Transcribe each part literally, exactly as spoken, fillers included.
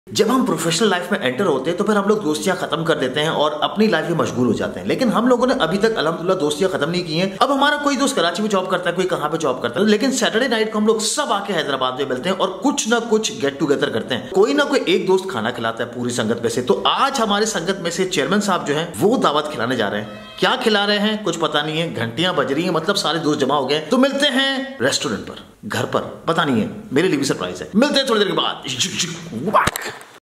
जब हम professional life में एंटर होते हैं तो फिर हम लोग दोस्तियां खत्म कर देते हैं और अपनी लाइफ में मशगूल हो जाते हैं। लेकिन हम लोगों ने अभी तक अल्हम्दुलिल्लाह दोस्तियां खत्म नहीं की हैं। अब हमारा कोई दोस्त कराची में जॉब करता है, कोई कहां पे जॉब करता है, लेकिन सैटरडे नाइट को हम लोग सब आके हैदराबाद में मिलते हैं और कुछ ना कुछ गेट टुगेदर करते हैं। कोई ना कोई एक दोस्त खाना खिलाता है पूरी संगत में से। तो आज हमारे संगत में से चेयरमैन साहब जो है वो दावत खिलाने जा रहे हैं। क्या खिला रहे हैं कुछ पता नहीं है, घंटियां बज रही हैं, मतलब सारे दोस्त जमा हो गए। तो मिलते हैं रेस्टोरेंट पर, घर पर, पता नहीं है, मेरे लिए भी सरप्राइज है। मिलते हैं थोड़ी देर के बाद।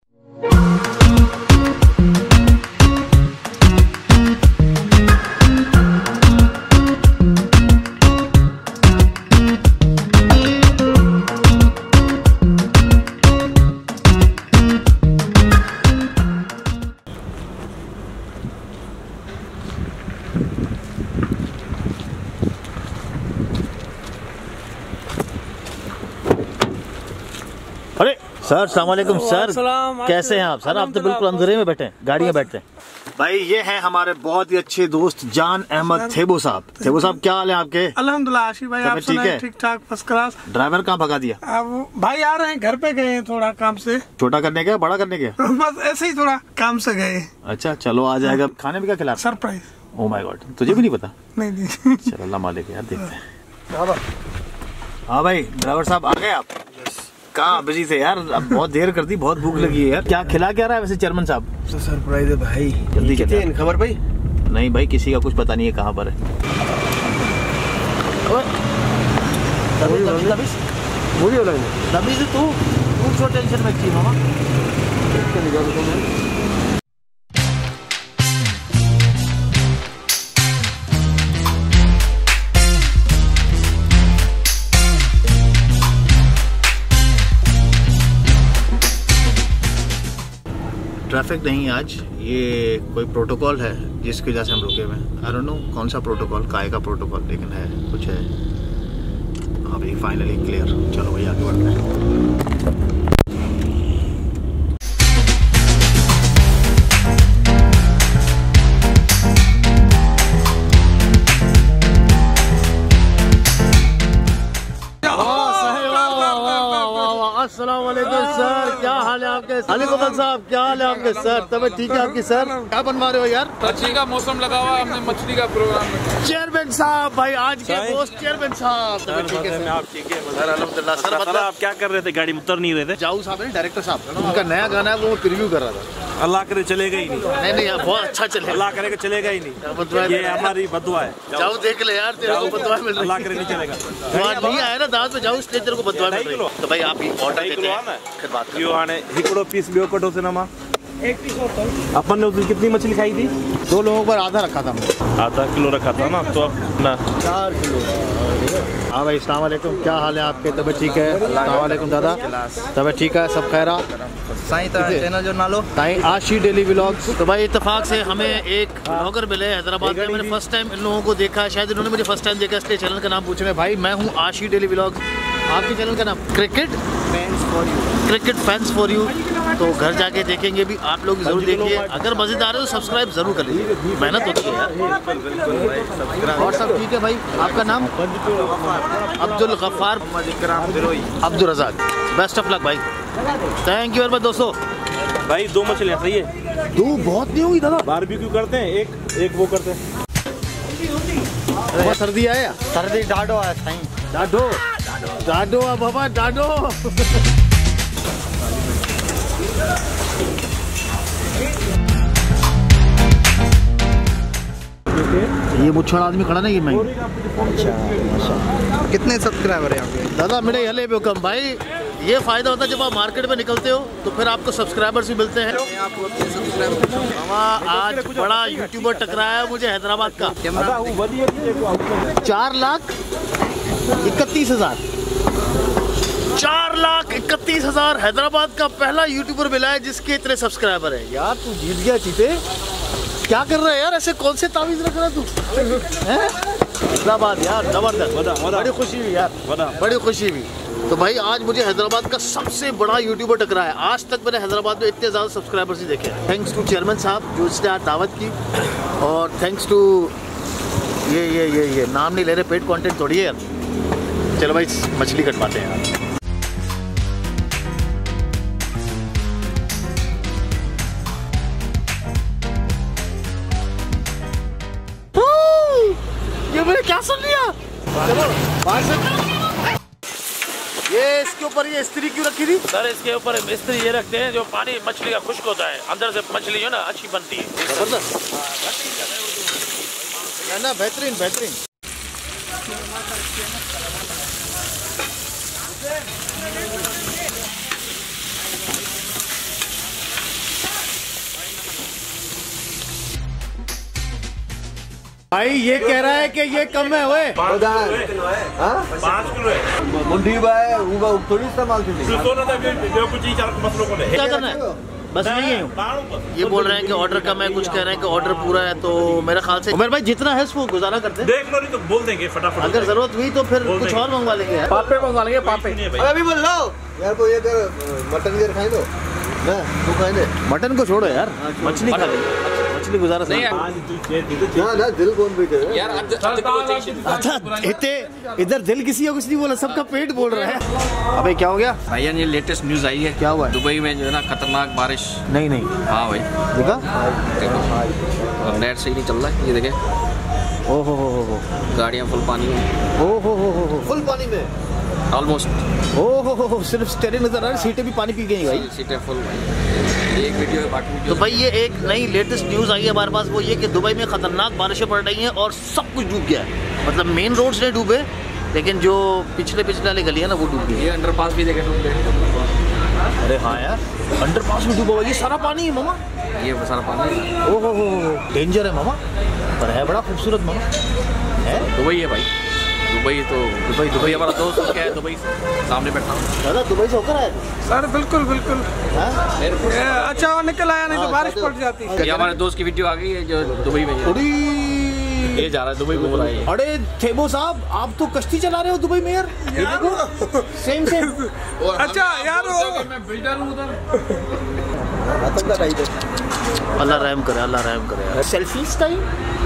अरे सर, अस्सलाम वालेकुम सर, कैसे हैं आप सर? आप तो बिल्कुल अंधेरे में बैठे हैं, गाड़ी में बैठते हैं। भाई ये हैं हमारे बहुत ही अच्छे दोस्त जान अहमद थेबो साहब। थेबो साहब क्या हाल है आपके? अल्हम्दुलिल्लाह आशिफ भाई, आप ठीक है? ठीक ठाक, फर्स्ट क्लास। ड्राइवर कहाँ भगा दिया? अब भाई आ रहे हैं, घर पे गए हैं थोड़ा काम से। छोटा करने के बड़ा करने के? बस ऐसे ही थोड़ा काम से गए। अच्छा चलो, आ जाएगा। खाने में क्या खिला? सरप्राइज। ओह माय गॉड, तुझे भी नहीं पता? नहीं नहीं। चलो अल्लाह मालिक यार, देखते हैं। हाँ भाई ड्राइवर साहब आ गए आप? कहाँ बिजी थे यार, अब बहुत देर कर दी, बहुत भूख लगी है यार। क्या खिला क्या रहा है वैसे चेयरमैन साहब? तो सरप्राइज है भाई, जल्दी चलिए। खबर भाई? नहीं भाई, किसी का कुछ पता नहीं है कहाँ पर है। तभी से तू तू टेंशन में थी मामा। ट्रैफिक नहीं आज, ये कोई प्रोटोकॉल है जिसकी वजह से हम रुके हुए हैं। आई डोंट नो कौन सा प्रोटोकॉल, काय का प्रोटोकॉल, लेकिन है कुछ है। हाँ भाई फाइनली क्लियर। चलो भाई आगे बढ़ते हैं। अस्सलाम वालेकुम सर, क्या हाल है आपके? अली कमल साहब क्या हाल है आपके सर? तबीयत ठीक है आपकी सर? क्या बनवा रहे हो यार? मछली का मौसम लगा हुआ है, हमने मछली का प्रोग्राम। चेयरमैन साहब भाई, आज के दोस्त चेयरमैन साहब। ठीक है सर, आप ठीक है सर? अल्हम्दुलिल्लाह सर। मतलब आप क्या कर रहे थे? गाड़ी में उतर नहीं रहे थे? जाऊ साहब है डायरेक्टर साहब, उनका नया गाना है, वो प्रीव्यू कर रहा था। अल्लाह करे चलेगा ही नहीं। नहीं नहीं यार, बहुत अच्छा चले। अल्लाह करे चलेगा ही नहीं, ये हमारी बदुआ है। जाओ देख ले यार, तेरे को बदुआ मिल रही है। अल्लाह करे नहीं चलेगा। नहीं आया ना दावत में, जाओ इसलिए तेरे को बदुआ मिल रही है। तो भाई आप ये ऑर्डर देते हैं, फिर बात यो आने हिकड़ो पीस बियो कटो से नमा एक पीस होता है। अपन ने उस दिन कितनी मछली खाई थी? दो लोगों पर आधा रखा था हमने। आधा किलो रखा था ना, तो अब ना चार किलो। हाँ भाई अस्सलाम वालेकुम, क्या हाल है आपके? तबीयत ठीक है? अस्सलाम वालेकुम दादा, तबीयत ठीक है? सब खैरा? साईं चैनल जो नालो ताई आशी डेली व्लॉग्स। तो भाई इत्तेफाक से हमें एक ब्लॉगर मिले हैदराबाद में। मैंने फर्स्ट टाइम इन लोगों को देखा, शायद इन्होंने मुझे फर्स्ट टाइम देखा, इसलिए चैनल का नाम पूछ रहे हैं। भाई मैं हूँ आशी डेली व्लॉग्स। आपके चैनल का नाम cricket fans for you. Cricket fans for you. तो घर जाके देखेंगे भी, आप लोग जरूर देखिए। अगर मजेदार है तो सब्सक्राइब जरूर कर लीजिए, मेहनत होती है यार। और सब ठीक है भाई? आपका नाम? Abdul Gaffar Abdul Razzaq. Best of luck भाई, थैंक यू वेरी मच दोस्तों। भाई दो मछलियाँ सही है? दो बहुत नहीं होगी दादा, बारबेक्यू करते हैं, एक एक वो करते हैं। बहुत सर्दी आया? सर्दी ढाडो है साईं, डाडो डाडो आ बाबा डाडो। ये मुच्छड़ आदमी खड़ा ना, ये मैं। कितने सब्सक्राइबर है आपके? दादा मेरे हले बेकम भाई, ये फायदा होता है जब आप मार्केट में निकलते हो तो फिर आपको सब्सक्राइबर्स भी मिलते हैं। आज बड़ा यूट्यूबर टकराया है मुझे हैदराबाद का। चार लाख इकतीस हजार चार लाख इकतीस हजार हैदराबाद का पहला यूट्यूबर मिला है जिसके इतने सब्सक्राइबर है। यार तू जीत गया चीते, क्या कर रहा है यार? ऐसे कौन से तावीज रख रहा है तू? जिंदाबाद यार, जबरदस्त, बड़ी खुशी हुई यार, बड़ी खुशी हुई। तो भाई आज मुझे हैदराबाद का सबसे बड़ा यूट्यूबर टकरा है। आज तक मैंने हैदराबाद में इतने ज़्यादा सब्सक्राइबर्स ही देखे। थैंक्स टू चेयरमैन साहब जो इसने आज दावत की, और थैंक्स टू ये ये ये ये नाम नहीं ले रहे, पेड कंटेंट थोड़ी है यार। चलो भाई मछली कटवाते हैं यार। ये मैंने क्या सुन लिया? ये इसके ऊपर ये स्त्री क्यों रखी थी? सर इसके ऊपर मिस्त्री ये रखते हैं जो पानी मछली का खुश्क होता है, अंदर से मछली जो ना अच्छी बनती है। जबरदस्त है ना, बेहतरीन बेहतरीन। भाई ये कह रहा है कि ये कम है ओए। पाँच किलो है मुंडी बाय वो थोड़ी इस्तेमाल की क्या करना है? बस नहीं है। ये बोल रहे हैं कि ऑर्डर कम है, कुछ कह रहे हैं कि ऑर्डर पूरा है। तो मेरे ख्याल से उमर भाई जितना है वो गुजारा करते हैं। देख लो नहीं तो बोल देंगे फटाफट। अगर जरूरत हुई तो फिर कुछ और मंगवा लेंगे। पापे मंगवा लेंगे पापे। अभी बोल लो यार को ये कर मटन गिर खाई दो ना तू खाई दे। मटन को छोड़ो यार, मछली खा लेंगे, मछली गुजारा नहीं ना ना दिल कौन बैठे यार। अच्छा इतने इधर दिल किसी का कुछ नहीं बोला, सबका पेट बोल रहा है। अबे क्या हो गया भाईजान? ये लेटेस्ट न्यूज आई है। क्या हुआ है? दुबई में जो है ना खतरनाक बारिश। नहीं नहीं हाँ भाई देखा, नेट सही नहीं चल रहा है। ये देखे ओ हो हो हो गाड़ियाँ फुल पानी में, ओ हो हो हो फुल पानी में ऑलमोस्ट। ओ हो हो हो सिर्फ स्टेरिंग नजर आ रही, सीटें भी पानी पी गई भाई। सीटें फुल भाई। एक वीडियो है, बाकी वीडियो। तो भाई ये एक नई लेटेस्ट न्यूज़ आई है हमारे पास, वो ये कि दुबई में खतरनाक बारिशें पड़ रही हैं और सब कुछ डूब गया है। मतलब मेन रोड्स नहीं डूबे, लेकिन जो पिछले पिछले वाली गली है ना वो डूब गई। ये अंडरपास भी देखे डूब गए। अरे हाँ यार, अंडरपास भी डूबा हुआ। ये सारा पानी है मामा, ये वो सारा पानी। ओ हो हो डेंजर है मामा, पर है बड़ा खूबसूरत मामा है। दुबई है भाई, दुबई तो दुबई दुबई हमारा दोस्त क्या है, दुबई सामने बैठा हूँ। दादा दुबई से होकर आए? सर बिल्कुल बिल्कुल। हाँ? ये अच्छा वो निकल आया, नहीं तो हाँ, बारिश तो- पड़ जाती। ये हमारे दोस्त की वीडियो आ गई है जो दुबई में थोड़ी ये जा रहा है, दुबई घूम रहा है। अरे थेबो साहब, आप तो कश्ती चला रहे हो दुबई में यार। ये देखो सेम सेम। अच्छा यार वो मैं बिल्डर हूँ उधर। अल्लाह रहम करे, अल्लाह रहम करे यार। Selfie time.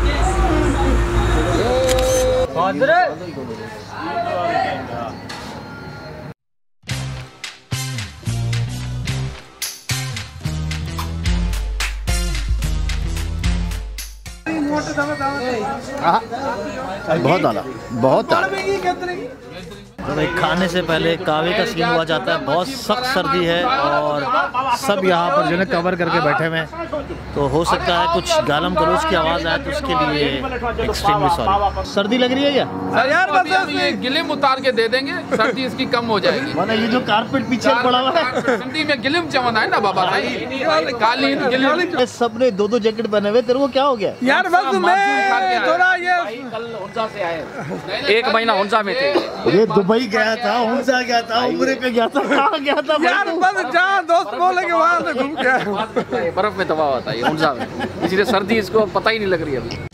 बहुत डाला, बहुत डाला। तो भाई खाने से पहले कावे का सीन हुआ जाता है। बहुत सख्त सर्दी है और सब यहाँ पर जो है कवर करके बैठे हुए हैं, तो हो सकता है कुछ गालम गलोच की आवाज़ आए, तो उसके लिए एक्सट्रीमली सॉरी। सर्दी लग रही है क्या? सर यार बस अभी ये गिलिम उतार के दे देंगे, सर्दी इसकी कम हो जाएगी। माना ये जो कारपेट पीछे पड़ा हुआ है, सर्दी में गिलिम चमन है ना बाबा भाई, काली गिलिम। ये सबने दो दो जैकेट पहने हुए, तेरे को क्या हो गया? यार बस मैं थोड़ा ये कल हुंजा से आए, एक महीना हुंजा में थे। ये दुबई गया था, हुंजा गया था, उम्रे पे गया था, कहाँ गया था? यार बस जहाँ दोस्त बोले के वहाँ से घूम के बर्फ में दबा होता है ये हुंजा में, इसलिए सर्दी इसको पता ही नहीं लग रही अभी।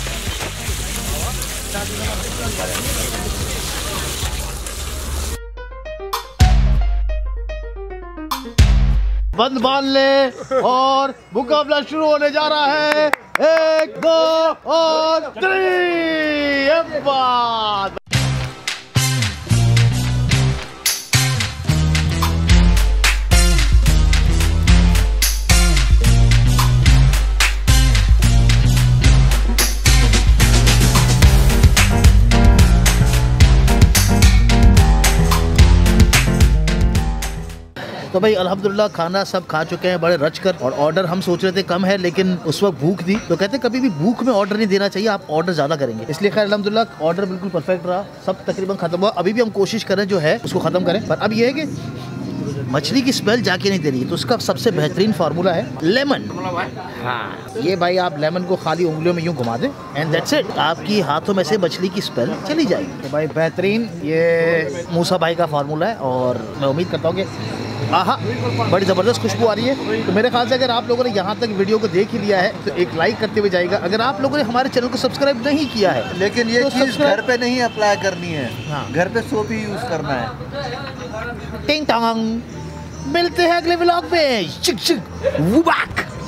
बंद बांध ले और मुकाबला शुरू होने जा रहा है। एक दो और तीन बात। तो भाई अल्हम्दुलिल्लाह खाना सब खा चुके हैं बड़े रच कर, और ऑर्डर हम सोच रहे थे कम है, लेकिन उस वक्त भूख थी, तो कहते कभी भी भूख में ऑर्डर नहीं देना चाहिए, आप ऑर्डर ज़्यादा करेंगे। इसलिए खैर अल्हम्दुलिल्लाह ऑर्डर बिल्कुल परफेक्ट रहा, सब तकरीबन खत्म हुआ। अभी भी हम कोशिश करें जो है उसको ख़त्म करें, पर अब ये है कि मछली की स्मेल जाके नहीं दे रही है, तो उसका सबसे बेहतरीन फार्मूला है लेमन। हाँ, ये भाई आप लेमन को खाली उंगलियों में यूँ घुमा दें एंड दैट्स इट, आपकी हाथों में से मछली की स्मेल चली जाएगी। तो भाई बेहतरीन ये मूसा भाई का फार्मूला है, और मैं उम्मीद करता हूँ कि आहा बड़ी ज़बरदस्त खुशबू आ रही है। तो मेरे ख्याल से अगर आप लोगों ने यहाँ तक वीडियो को देख ही लिया है तो एक लाइक करते हुए जाएगा। अगर आप लोगों ने हमारे चैनल को सब्सक्राइब नहीं किया है, लेकिन ये तो चीज subscribe- घर पे नहीं अप्लाई करनी है, हाँ। घर पे सोप ही यूज करना है। टिंग टोंग, मिलते हैं अगले व्लॉग में। शिक शिक वुबाक।